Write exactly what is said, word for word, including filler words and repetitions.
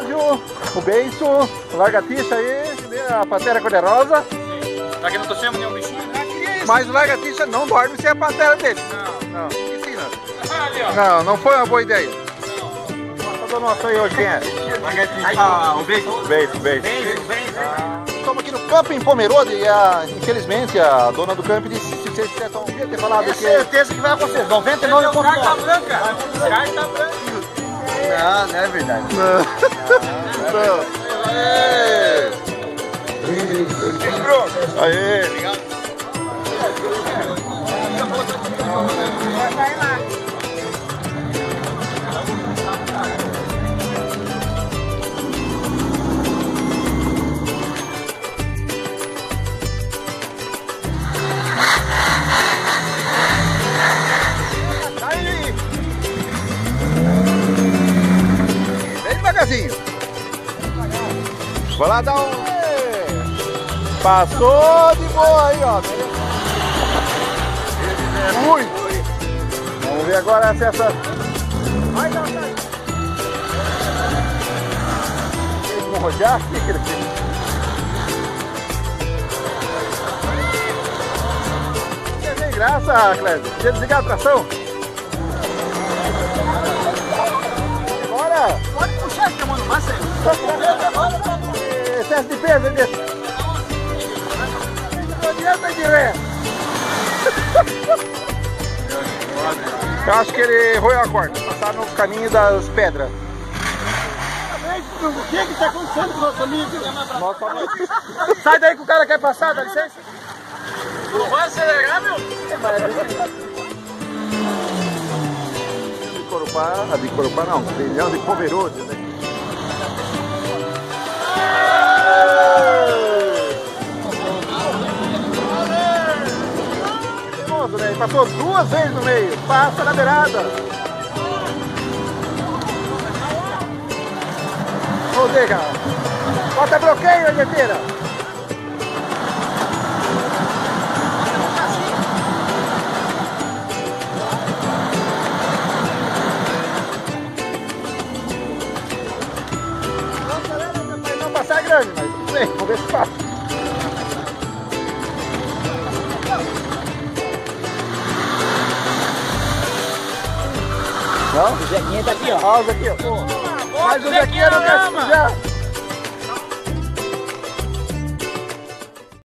Clésio, o Beiço, o Largatixa aí, a Pantera Cor-de-Rosa. Tá que não tô chamando nenhum bichinho? Mas o Largatixa não dorme sem a pantera dele. Não. Não, ensina. Ah, ali, ó. Não, não foi uma boa ideia. Nossa, nossa aí hoje quem é? Ah, o beijo. Beijo, beijo. Beijo, beijo. Estamos aqui no Camping Pomerode e a, infelizmente a dona do camping disse que vocês não devia ter falado Tenho que... certeza que vai acontecer. noventa e nove ponto nove. Carta branca. Carta branca. Não, não é verdade. Não. Não. Aê. Aê. Vai lá. Bem devagarzinho. Vou lá dar um... Passou de boa aí, ó. Muito. Vamos ver agora se essa... Vai, vai, vai. Vamos rodear aqui, que ele fez. Não tem graça, Clésio. Deixa eu desligar a tração. Bora. Pode puxar essa mão no máximo. Excesso de peso, hein, desse? Não adianta de ré. Eu acho que ele roeu a corda, passar no caminho das pedras. O que que está acontecendo com o nosso amigo? Nosso amigo. Sai daí que o cara quer passar, dá licença. Não vai acelerar, meu? De Corupá, a de Corupá não, trilhão de Pomerode, né? Né? Passou duas vezes no meio, passa na beirada. Ô, Dega, bota bloqueio, Argentina. Não, não passar grande, mas tudo bem, vamos ver se passa. Não? O Zequinha tá aqui, ó. Ah, o Zequinha. Mas o Zequinha não quer sujar.